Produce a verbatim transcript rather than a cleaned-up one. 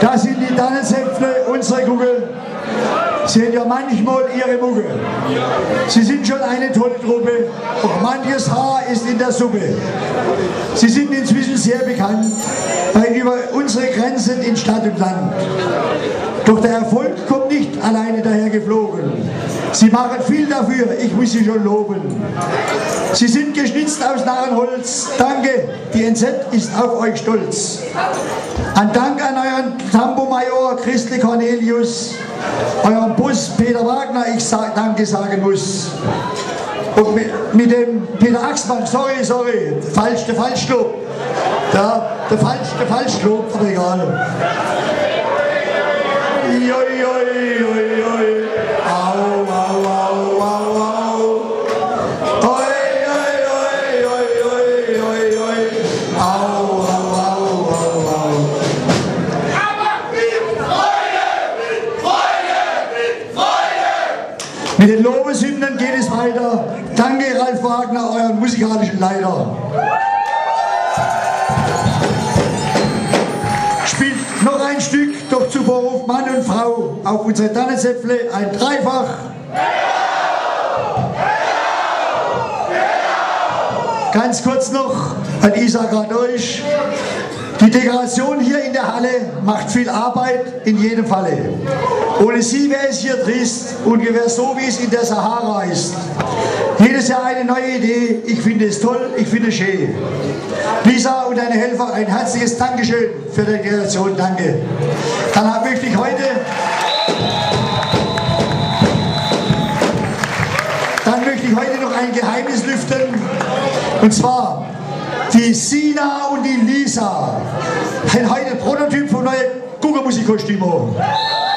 Das sind die Tannenzäpfle, unsere Kugel. Sehen ja manchmal ihre Mucke. Sie sind schon eine tolle Truppe, doch manches Haar ist in der Suppe. Sie sind inzwischen sehr bekannt, weit über unsere Grenzen in Stadt und Land. Doch der Erfolg kommt nicht alleine daher geflogen. Sie machen viel dafür, ich muss Sie schon loben. Sie sind geschnitzt aus Narrenholz. Danke, die N Z ist auf euch stolz. Ein Dank an euren Tambourmajor Christel Cornelius, euren Bus Peter Wagner, ich sag, danke sagen muss. Und mit, mit dem Peter Axmann, sorry, sorry, falsch, der Falschlob. Der, der, Falsch, der Falschlob, aber egal. Joi, joi, joi, joi. Au, au, au, au, au. Oi, oi, oi, oi, oi, oi, oi. Au, au, au, au, au. Aber mit Freude, mit Freude, mit Freude. Mit den Lobeshymnen geht es weiter. Danke, Ralf Wagner, euren musikalischen Leiter. Spielt noch ein Stück, doch zuvor ruft Mann und Frau auf unsere Tannenzäpfle ein Dreifach. Ganz kurz noch an Isaka durch. Die Dekoration hier in der Halle macht viel Arbeit in jedem Falle. Ohne sie wäre es hier trist, ungefähr so wie es in der Sahara ist. Jedes Jahr eine neue Idee, ich finde es toll, ich finde es schön. Lisa und deine Helfer, ein herzliches Dankeschön für die Dekoration, danke. Dann möchte ich heute, dann möchte ich heute noch ein Geheimnis lüften, und zwar die Sina und die Lisa. Ein heute Prototyp von neuen Guckermusikkostümen.